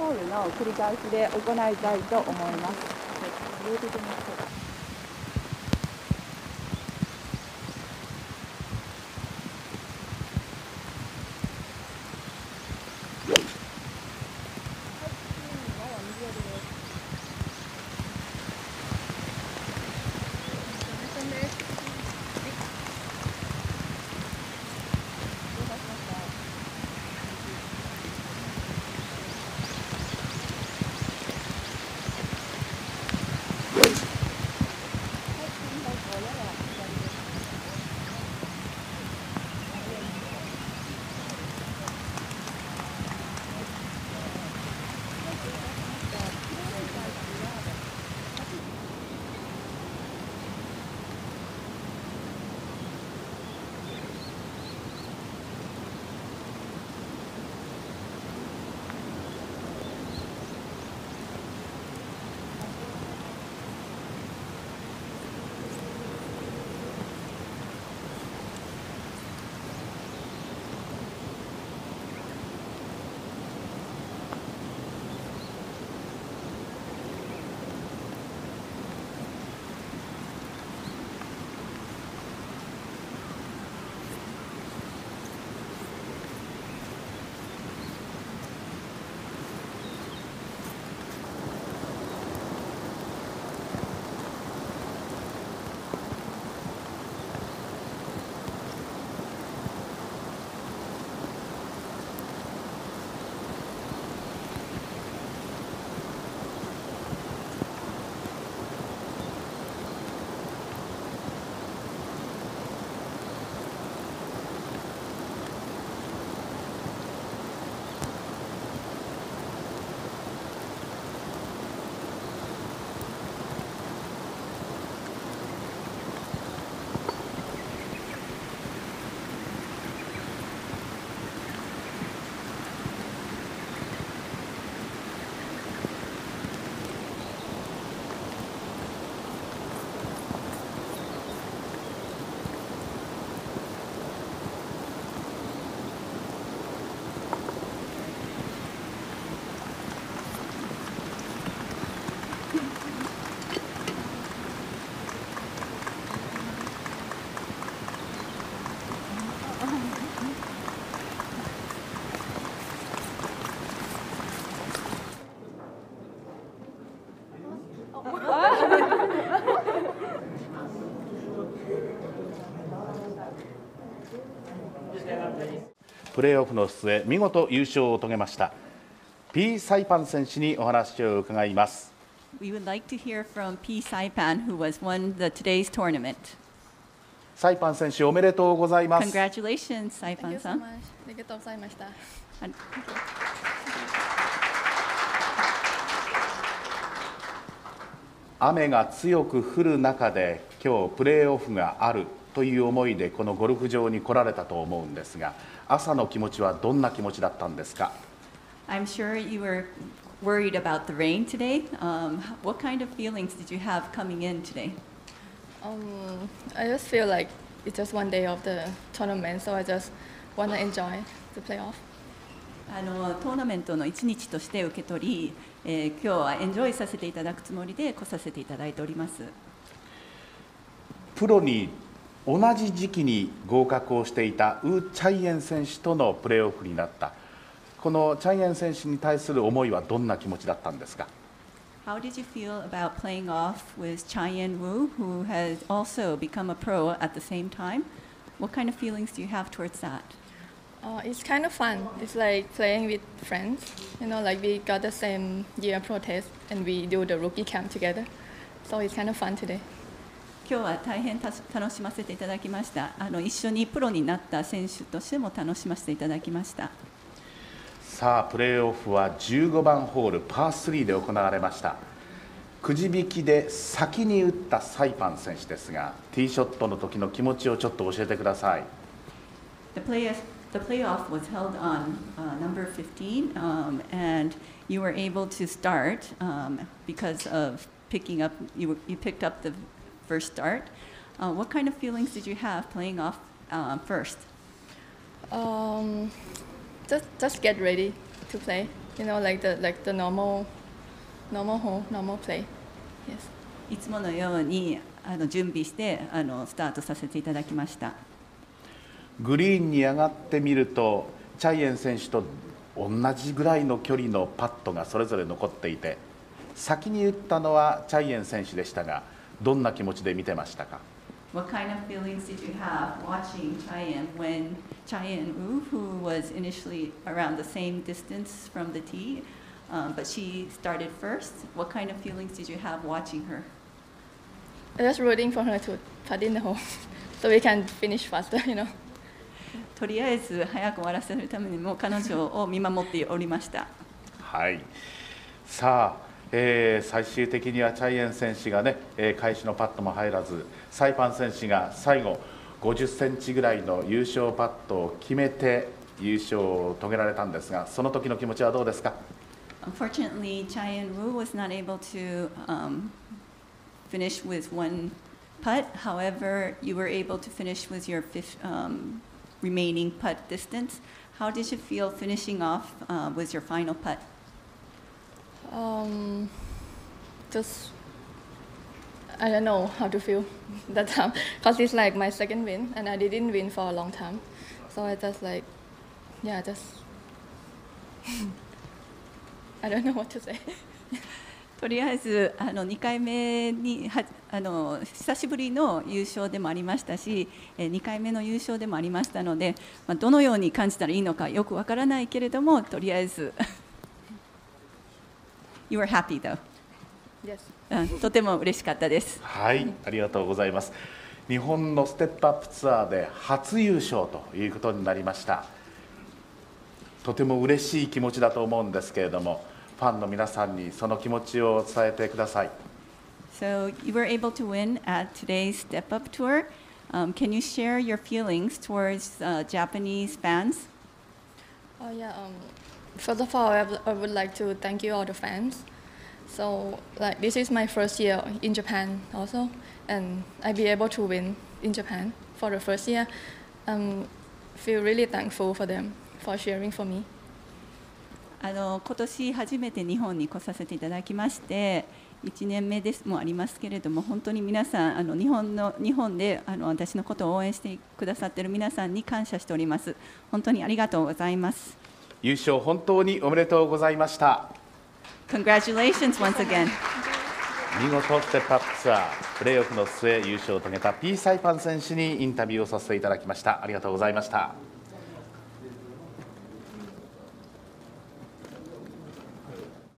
ホールの繰り返しで行いたいと思います。 プレーオフの末、見事優勝を遂げましたPサイパン選手にお話を伺います。 We would like to hear from P Saipan, who was won today's tournament. サイパン選手おめでとうございます。 Congratulations, Saipan-san. ありがとうございました。 雨が強く降る中で今日プレーオフがあるという思いでこのゴルフ場に来られたと思うんですが、朝の気持ちはどんな気持ちだったんですか？ I'm sure you were worried about the rain today. What kind of feelings did you have coming in today? I just feel like it's just one day of the tournament, so I just want to enjoy the playoff. トーナメントの一日として受け取り、今日はエンジョイさせていただくつもりで来させていただいております。 プロに同じ時期に合格をしていたウ・チャイエン選手とのプレーオフになった。このチャイエン選手に対する思いはどんな気持ちだったんですか？ How did you feel about playing off with Chai-Yen Wu, who has also become a pro at the same time? What kind of feelings do you have towards that? It's kind of fun. It's like playing with friends. You know, like we got the same year pro test and we do the rookie camp together. So it's kind of fun today. 今日は大変楽しませていただきました。一緒にプロになった選手としても楽しませていただきました。 さあプレーオフは15番ホールパー3で行われました。くじ引きで先に打ったサイパン選手ですが、ティーショットの時の気持ちをちょっと教えてください。 The playoff was held on number 15, and you were able to start because of picking up. You picked up the first start. What kind of feelings did you have playing off first? Just get ready to play. you know, like the normal hole, normal play. Yes. いつものように準備してスタートさせていただきました。 グリーンに上がってみるとチャイエン選手と同じぐらいの距離のパットがそれぞれ残っていて、先に打ったのはチャイエン選手でしたが、どんな気持ちで見てましたか？ What kind of feelings did you have watching Cheyenne when Cheyenne Wu, who was initially around the same distance from the tee, but she started first? What kind of feelings did you have watching her? I'm just rooting for her to putt in the hole, so we can finish faster, you know. とりあえず早く終わらせるためにも彼女を見守っておりました。 はい、さあ、最終的にはチャイエン選手がね、開始のパットも入らず、サイパン選手が最後50センチぐらいの優勝パットを決めて優勝を遂げられたんですが、その時の気持ちはどうですか？ Unfortunately, Cheyenne Wu was not able to finish with one putt. However, you were able to finish with your remaining putt distance. How did you feel finishing off with your final putt? Just I don't know how to feel that time because it's like my second win and I didn't win for a long time, so I just like, yeah, just I don't know what to say. とりあえず2回目に久しぶりの優勝でもありましたし、2回目の優勝でもありましたので、どのように感じたらいいのかよくわからないけれども、とりあえずYou were happy though. Yes. とても嬉しかったです。 はい、ありがとうございます。日本のステップアップツアーで初優勝ということになりました。とても嬉しい気持ちだと思うんですけれども、ファンの皆さんにその気持ちを伝えてください。 So you were able to win at today's Step Up Tour. Can you share your feelings towards Japanese fans? Oh yeah. First of all, I would like to thank you all the fans. So like this is my first year in Japan also, and I be able to win in Japan for the first year. Feel really thankful for them for cheering for me. 今年初めて日本に来させていただきまして、1年目ですもありますけれども、本当に皆さん日本で私のことを応援してくださっている皆さんに感謝しております。本当にありがとうございます。 優勝本当におめでとうございました。 Congratulations once again. 見事ステップアップツアープレーオフの末優勝を遂げた P サイパン選手にインタビューをさせていただきました。ありがとうございました。